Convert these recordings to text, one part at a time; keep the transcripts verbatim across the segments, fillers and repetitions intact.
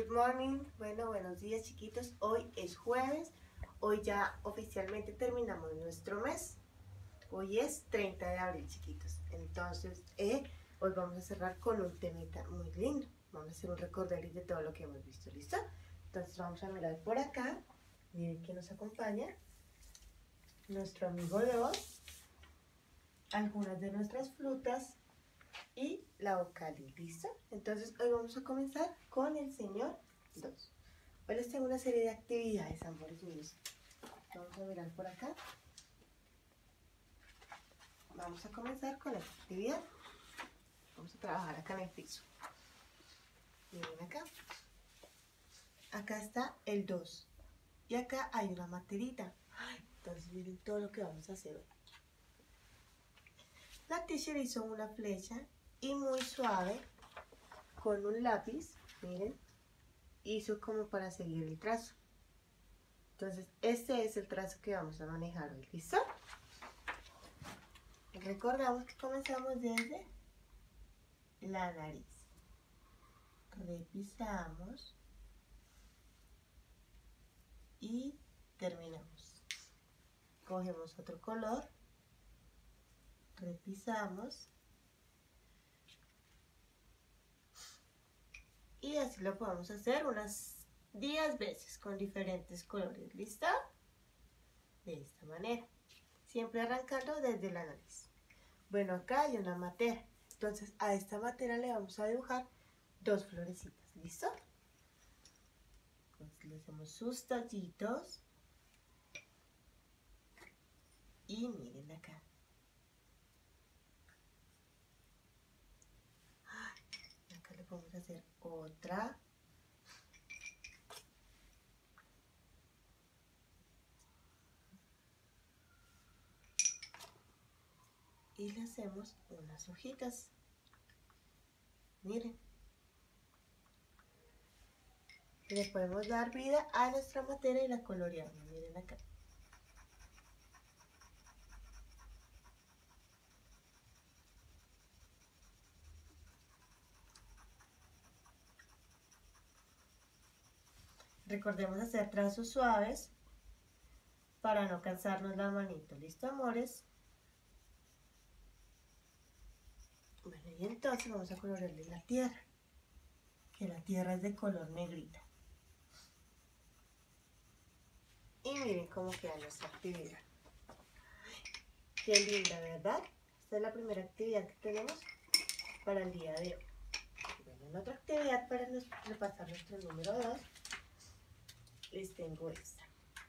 Good morning, bueno, buenos días chiquitos. Hoy es jueves, hoy ya oficialmente terminamos nuestro mes. Hoy es treinta de abril, chiquitos. Entonces, eh, hoy vamos a cerrar con un temita muy lindo. Vamos a hacer un recorderis de todo lo que hemos visto, ¿listo? Entonces vamos a mirar por acá. Miren que nos acompaña nuestro amigo dos, algunas de nuestras frutas y la Ocali, ¿listo? Entonces hoy vamos a comenzar con el señor dos. Hoy les tengo una serie de actividades, amores míos. Vamos a mirar por acá. Vamos a comenzar con la actividad. Vamos a trabajar acá en el piso. Miren acá. Acá está el dos. Y acá hay una materita. Entonces miren todo lo que vamos a hacer hoy. La teacher hizo una flecha y muy suave con un lápiz, miren, hizo como para seguir el trazo. Entonces este es el trazo que vamos a manejar hoy, ¿listo? Recordamos que comenzamos desde la nariz, repisamos y terminamos. Cogemos otro color, repisamos y así lo podemos hacer unas diez veces con diferentes colores, ¿listo? De esta manera, siempre arrancando desde la nariz. Bueno, acá hay una matera, entonces a esta matera le vamos a dibujar dos florecitas, ¿listo? Entonces le hacemos sus tallitos y miren acá. Acá le podemos hacer otra. Y le hacemos unas hojitas. Miren. Le podemos dar vida a nuestra materia y la coloreamos. Miren acá. Recordemos hacer trazos suaves para no cansarnos la manito. ¿Listo, amores? Bueno, y entonces vamos a colorearle la tierra, que la tierra es de color negrita. Y miren cómo queda nuestra actividad. Qué linda, ¿verdad? Esta es la primera actividad que tenemos para el día de hoy. Bueno, en otra actividad para repasar nuestro número dos, les tengo esta.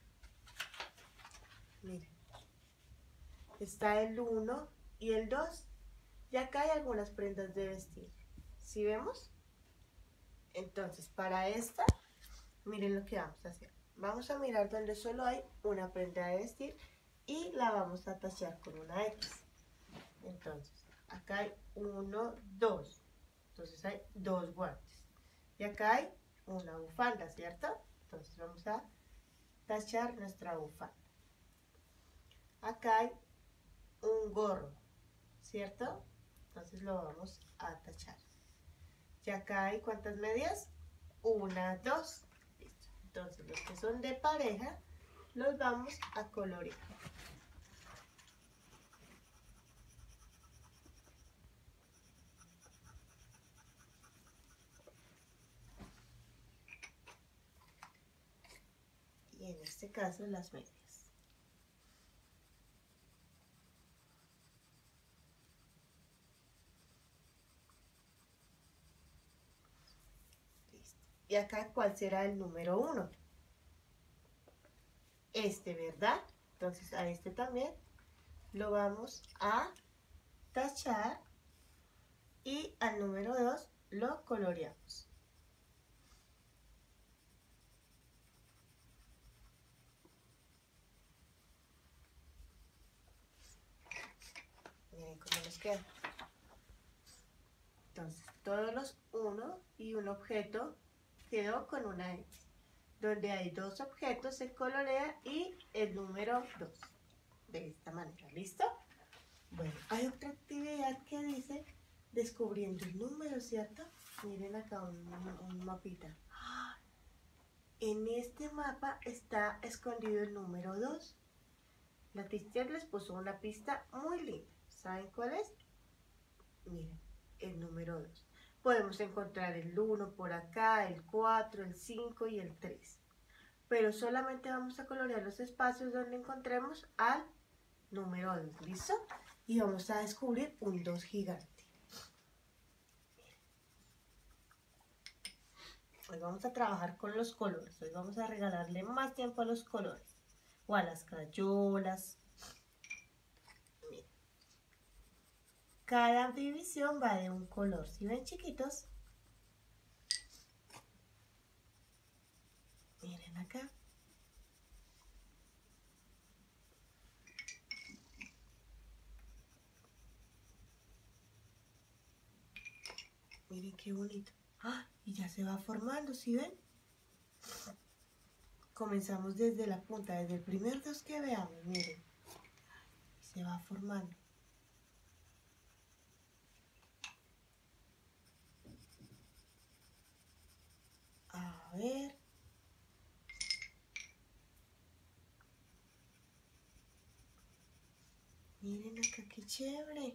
Miren, está el uno y el dos. Y acá hay algunas prendas de vestir. ¿Sí vemos? Entonces, para esta, miren lo que vamos a hacer. Vamos a mirar donde solo hay una prenda de vestir y la vamos a tachar con una X. Entonces, acá hay uno, dos. Entonces hay dos guantes. Y acá hay una bufanda, ¿cierto? Entonces vamos a tachar nuestra bufanda. Acá hay un gorro, ¿cierto? Entonces lo vamos a tachar. Y acá hay ¿cuántas medias? Una, dos. Listo. Entonces los que son de pareja los vamos a colorear. Y en este caso las medias. Y acá, ¿cuál será el número uno? Este, ¿verdad? Entonces a este también lo vamos a tachar y al número dos lo coloreamos. Miren cómo nos queda. Entonces todos los uno y un objeto quedó con una X. Donde hay dos objetos se colorea y el número dos. De esta manera, ¿listo? Bueno, hay otra actividad que dice descubriendo el número, ¿cierto? Miren acá un, un mapita. En este mapa está escondido el número dos. La teacher les puso una pista muy linda. ¿Saben cuál es? Miren, el número dos. Podemos encontrar el uno por acá, el cuatro, el cinco y el tres. Pero solamente vamos a colorear los espacios donde encontremos al número dos. ¿Listo? Y vamos a descubrir un dos gigante. Hoy vamos a trabajar con los colores. Hoy vamos a regalarle más tiempo a los colores. O a las crayolas. Miren. Cada división va de un color. ¿Sí ven, chiquitos? Miren acá. Miren qué bonito. ¡Ah! Y ya se va formando, ¿sí ven? Comenzamos desde la punta, desde el primer dos que veamos, miren. Y se va formando. A ver. Miren acá qué chévere.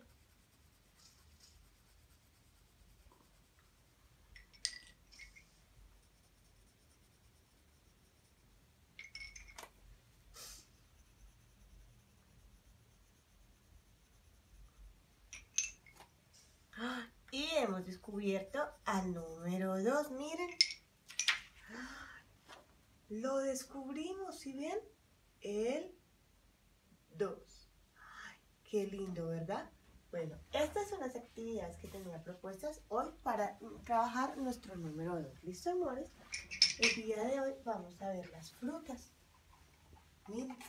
Y hemos descubierto al número dos, miren. Lo descubrimos, ¿sí ven? El dos. Qué lindo, ¿verdad? Bueno, estas son las actividades que tenía propuestas hoy para trabajar nuestro número dos. ¿Listo, amores? El día de hoy vamos a ver las frutas. Miren.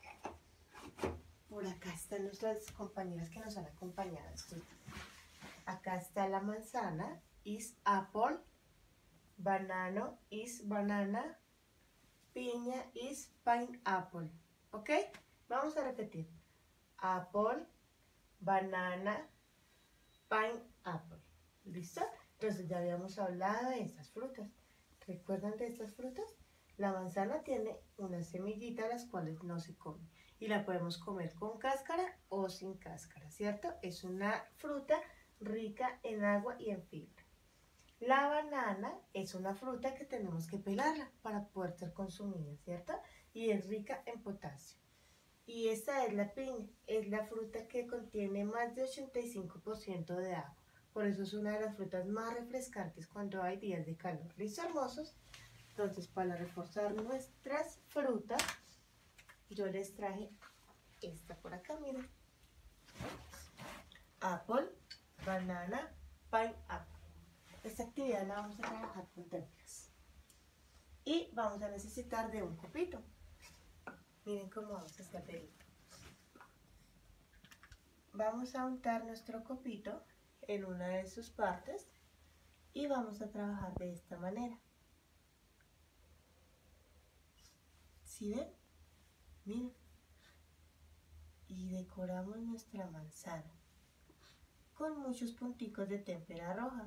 Por acá están nuestras compañeras que nos han acompañado. Acá está la manzana, is apple. Banano is banana. Piña is pineapple. ¿Ok? Vamos a repetir. Apple, banana, pineapple. ¿Listo? Entonces ya habíamos hablado de estas frutas. ¿Recuerdan de estas frutas? La manzana tiene una semillita, las cuales no se comen. Y la podemos comer con cáscara o sin cáscara, ¿cierto? Es una fruta rica en agua y en fibra. La banana es una fruta que tenemos que pelarla para poder ser consumida, ¿cierto? Y es rica en potasio. Y esta es la piña, es la fruta que contiene más de ochenta y cinco por ciento de agua. Por eso es una de las frutas más refrescantes cuando hay días de calor. ¿Listo, hermosos? Entonces, para reforzar nuestras frutas, yo les traje esta por acá, miren. Apple, banana, pineapple. Esta actividad la vamos a trabajar con técnicas. Y vamos a necesitar de un copito. Miren cómo vamos a hacer pelito. Vamos a untar nuestro copito en una de sus partes y vamos a trabajar de esta manera. ¿Sí ven? Miren. Y decoramos nuestra manzana con muchos punticos de témpera roja.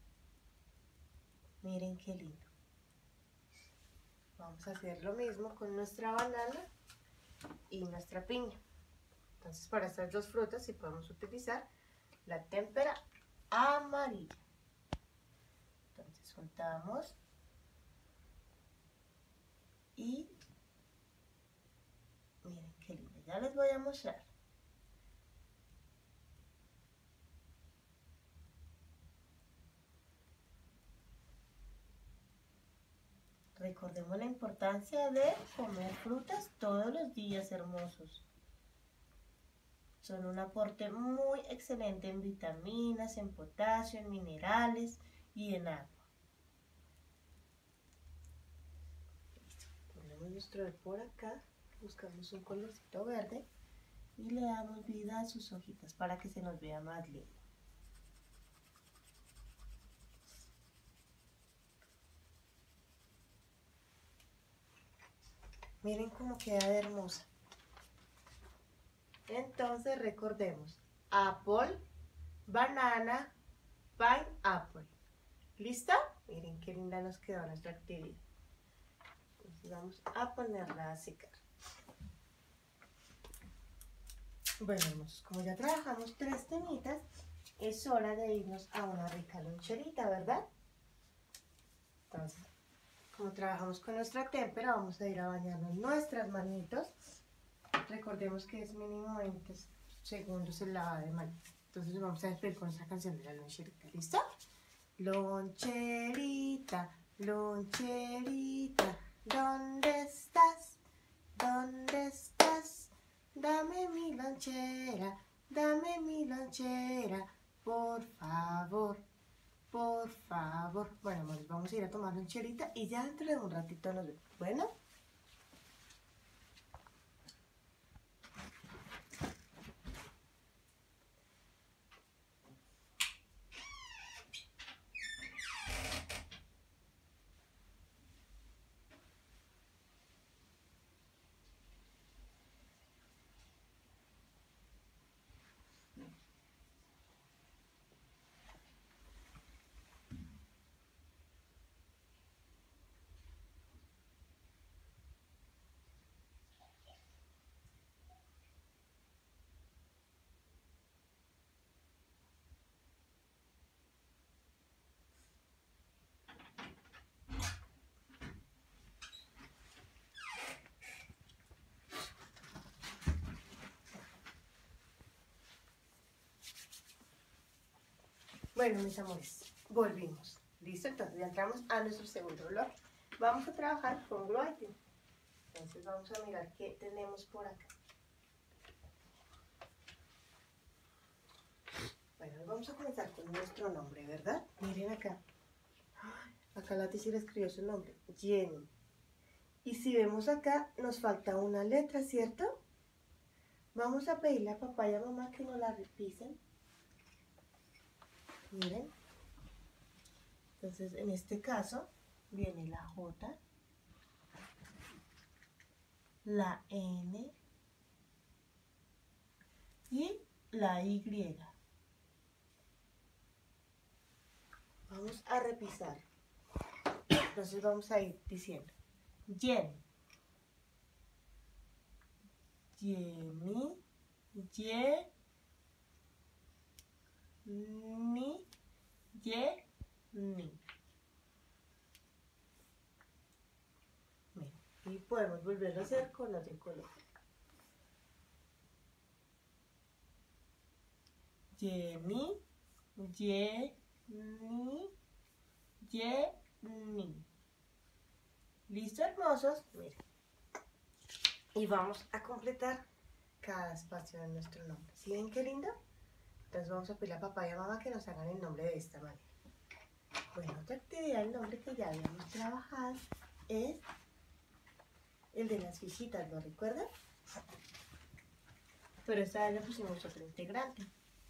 Miren qué lindo. Vamos a hacer lo mismo con nuestra banana y nuestra piña. Entonces, para estas dos frutas sí podemos utilizar la témpera amarilla. Entonces, juntamos y miren qué lindo. Ya les voy a mostrar. Recordemos la importancia de comer frutas todos los días, hermosos. Son un aporte muy excelente en vitaminas, en potasio, en minerales y en agua. Listo. Ponemos nuestro por acá, buscamos un colorcito verde y le damos vida a sus hojitas para que se nos vea más lindo. Miren cómo queda de hermosa. Entonces recordemos, apple, banana, pineapple. ¿Listo? Miren qué linda nos quedó nuestra actividad. Entonces vamos a ponerla a secar. Bueno, hermosos, como ya trabajamos tres temitas, es hora de irnos a una rica loncherita, ¿verdad? Entonces, como trabajamos con nuestra témpera, vamos a ir a bañarnos nuestras manitos. Recordemos que es mínimo veinte segundos el lavado de manos. Entonces vamos a despedir con esta canción de la loncherita, ¿listo? Loncherita, loncherita, ¿dónde estás? ¿Dónde estás? Dame mi lonchera, dame mi lonchera, por favor, por favor. Bueno, amores, vamos a ir a tomar loncherita y ya dentro de un ratito nos vemos. Bueno. Bueno, mis amores, volvimos. ¿Listo? Entonces ya entramos a nuestro segundo bloque. Vamos a trabajar con Gloitin. Entonces vamos a mirar qué tenemos por acá. Bueno, vamos a comenzar con nuestro nombre, ¿verdad? Miren acá. Acá la Tizi le escribió su nombre, Jenny. Y si vemos acá, nos falta una letra, ¿cierto? Vamos a pedirle a papá y a mamá que nos la repisen. Miren. Entonces, en este caso, viene la J, la N y la Y. Vamos a repisar. Entonces vamos a ir diciendo Yen, Jenny, Ye, Ni, Ye, Ni. Y podemos volverlo a hacer con otro color. Jenny, Ye, Ni, Ye, Ni. ¿Listo, hermosos? Miren. Y vamos a completar cada espacio de nuestro nombre. ¿Sí ven qué lindo? Entonces vamos a pedirle a papá y a mamá que nos hagan el nombre de esta manera. Bueno, otra actividad, el nombre que ya habíamos trabajado es el de las fichitas, ¿lo recuerdan? Pero esta vez le pusimos otro integrante.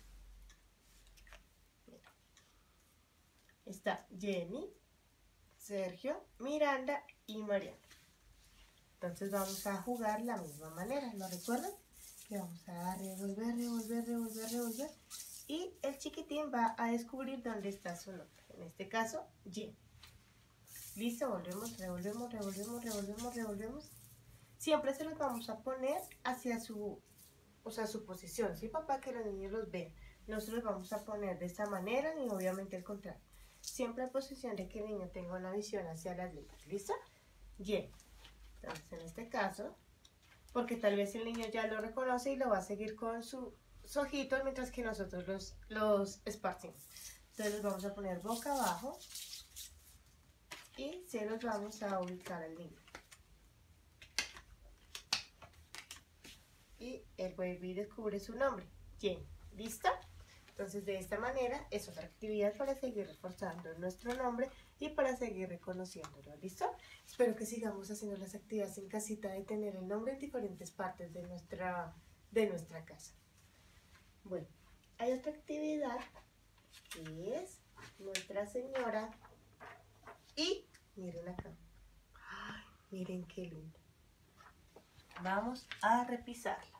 Está Jenny, Sergio, Miranda y Mariana. Entonces vamos a jugar la misma manera, ¿lo recuerdan? Que vamos a revolver, revolver, revolver, revolver. Y el chiquitín va a descubrir dónde está su nombre. En este caso, Jenny. Listo, volvemos, revolvemos, revolvemos, revolvemos, revolvemos. Siempre se los vamos a poner hacia su, o sea, su posición, ¿sí, papá? Que los niños los vean. Nosotros los vamos a poner de esta manera y obviamente al contrario. Siempre en posición de que el niño tenga una visión hacia las letras. ¿Listo? Bien. Entonces, en este caso, porque tal vez el niño ya lo reconoce y lo va a seguir con sus ojitos mientras que nosotros los, los esparcimos. Entonces, los vamos a poner boca abajo y se los vamos a ubicar al niño. Y el baby descubre su nombre. Bien, ¿listo? Entonces de esta manera es otra actividad para seguir reforzando nuestro nombre y para seguir reconociéndolo, ¿listo? Espero que sigamos haciendo las actividades en casita de tener el nombre en diferentes partes de nuestra, de nuestra casa. Bueno, hay otra actividad que es Nuestra Señora y miren acá. Ay, miren qué lindo. Vamos a repisarla.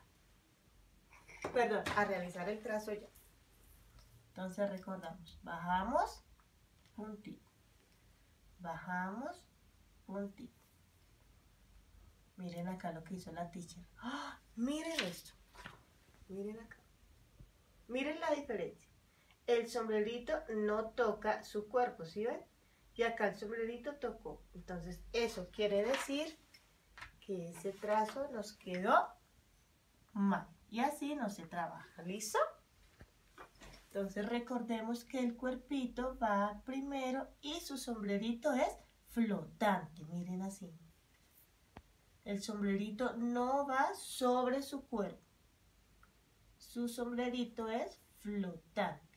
Perdón, a realizar el trazo ya. Entonces recordamos, bajamos, puntito. Bajamos, puntito. Miren acá lo que hizo la teacher. ¡Ah! Miren esto. Miren acá. Miren la diferencia. El sombrerito no toca su cuerpo, ¿sí ven? Y acá el sombrerito tocó. Entonces eso quiere decir que ese trazo nos quedó mal. Y así no se trabaja. ¿Listo? Entonces recordemos que el cuerpito va primero y su sombrerito es flotante. Miren así. El sombrerito no va sobre su cuerpo. Su sombrerito es flotante.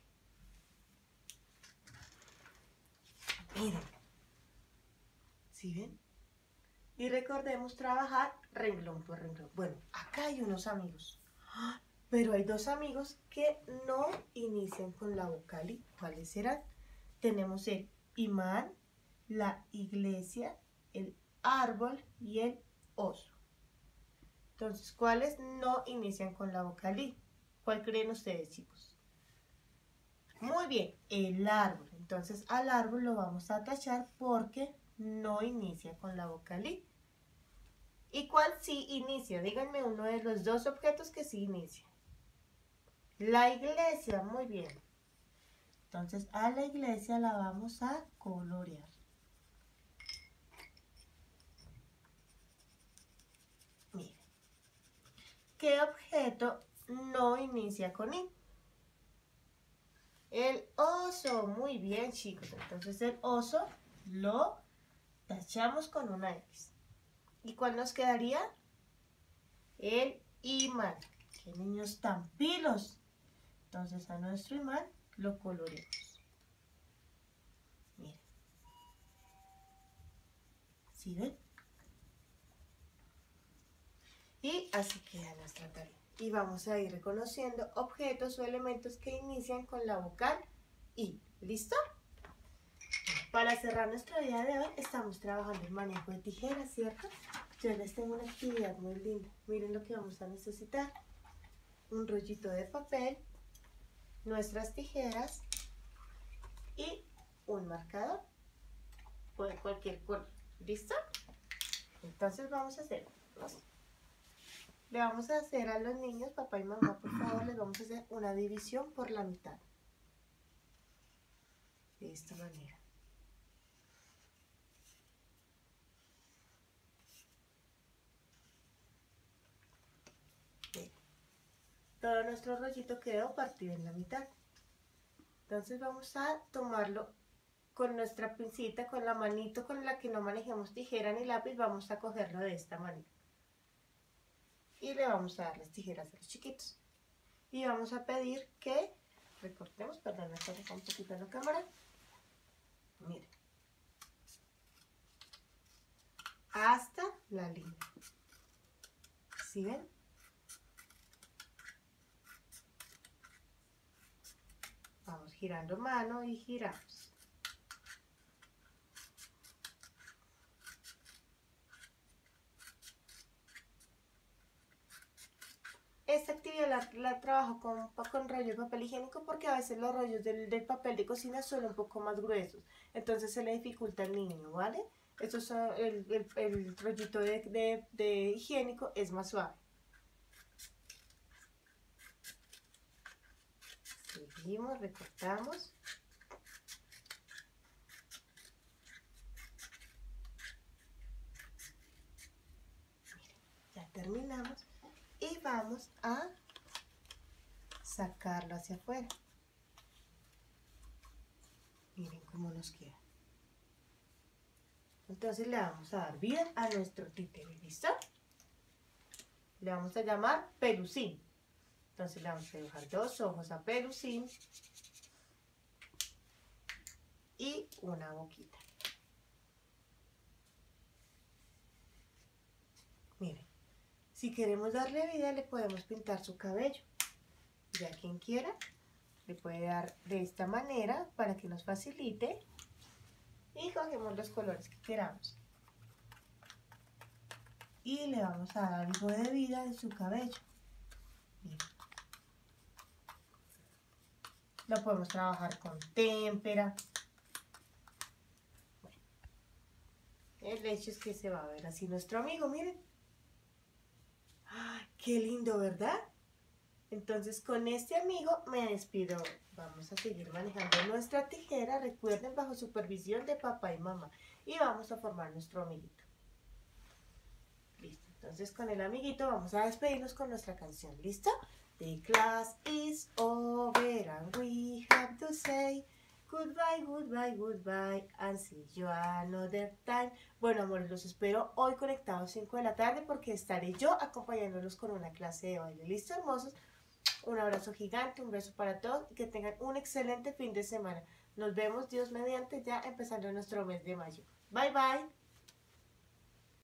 Miren. ¿Sí ven? Y recordemos trabajar renglón por renglón. Bueno, acá hay unos amigos. Pero hay dos amigos que no inician con la vocal I. ¿Cuáles serán? Tenemos el imán, la iglesia, el árbol y el oso. Entonces, ¿cuáles no inician con la vocal I? ¿Cuál creen ustedes, chicos? Muy bien, el árbol. Entonces, al árbol lo vamos a tachar porque no inicia con la vocal I. ¿Y cuál sí inicia? Díganme uno de los dos objetos que sí inicia. La iglesia, muy bien. Entonces, a la iglesia la vamos a colorear. Miren. ¿Qué objeto no inicia con I? El oso. Muy bien, chicos. Entonces, el oso lo tachamos con una X. ¿Y cuál nos quedaría? El imán. ¡Qué niños tan pilos! Entonces, a nuestro imán lo coloreamos. Miren. ¿Sí ven? Y así queda nuestra tarea. Y vamos a ir reconociendo objetos o elementos que inician con la vocal I. ¿Listo? Para cerrar nuestro día de hoy, estamos trabajando el manejo de tijeras, ¿cierto? Yo les tengo una actividad muy linda. Miren lo que vamos a necesitar. Un rollito de papel, nuestras tijeras y un marcador. Puede cualquier color. ¿Listo? Entonces vamos a hacer. Le vamos a hacer a los niños, papá y mamá, por favor, les vamos a hacer una división por la mitad. De esta manera. Bien. Todo nuestro rollito quedó partido en la mitad. Entonces vamos a tomarlo con nuestra pincita, con la manito con la que no manejemos tijera ni lápiz, vamos a cogerlo de esta manera. Y le vamos a dar las tijeras a los chiquitos. Y vamos a pedir que recortemos, perdón, me acerco un poquito en la cámara. Miren. Hasta la línea. ¿Sí ven? Vamos girando mano y giramos. Esta actividad la, la trabajo con, con rollo de papel higiénico porque a veces los rollos del, del papel de cocina son un poco más gruesos. Entonces se le dificulta al niño, ¿vale? Eso son, el, el, el rollito de, de, de higiénico es más suave. Seguimos, recortamos. Miren, ya terminamos. Y vamos a sacarlo hacia afuera. Miren cómo nos queda. Entonces le vamos a dar vida a nuestro títere, ¿listo? Le vamos a llamar Pelusín. Entonces le vamos a dibujar dos ojos a Pelusín y una boquita. Miren, si queremos darle vida le podemos pintar su cabello. Ya quien quiera le puede dar de esta manera para que nos facilite. Y cogemos los colores que queramos. Y le vamos a dar algo de vida en su cabello. Miren. Lo podemos trabajar con témpera, El hecho es que se va a ver así nuestro amigo, miren. ¡Ay, qué lindo, ¿verdad? Entonces con este amigo me despido. Vamos a seguir manejando nuestra tijera, recuerden, bajo supervisión de papá y mamá. Y vamos a formar nuestro amiguito. Listo, entonces con el amiguito vamos a despedirnos con nuestra canción. ¿Listo? The class is over and we have to say goodbye, goodbye, goodbye and see you another time. Bueno, amores, los espero hoy conectados cinco de la tarde porque estaré yo acompañándolos con una clase de baile. ¿Listo, hermosos? Un abrazo gigante, un beso para todos y que tengan un excelente fin de semana. Nos vemos, Dios mediante, ya empezando nuestro mes de mayo. Bye, bye.